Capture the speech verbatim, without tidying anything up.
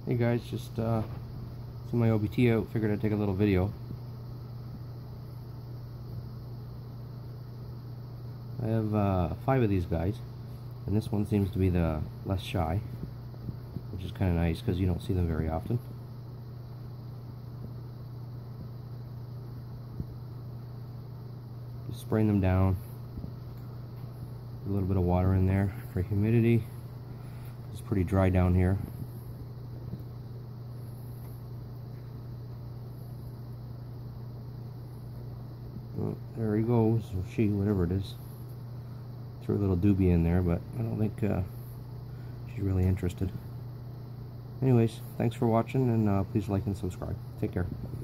Hey guys, just uh, see my O B T out, figured I'd take a little video. I have uh, five of these guys, and this one seems to be the less shy, which is kind of nice because you don't see them very often. Just spraying them down, a little bit of water in there for humidity. It's pretty dry down here. Well, there he goes, or she, whatever it is. Threw a little doobie in there, but I don't think uh, she's really interested. Anyways, thanks for watching, and uh, please like and subscribe. Take care.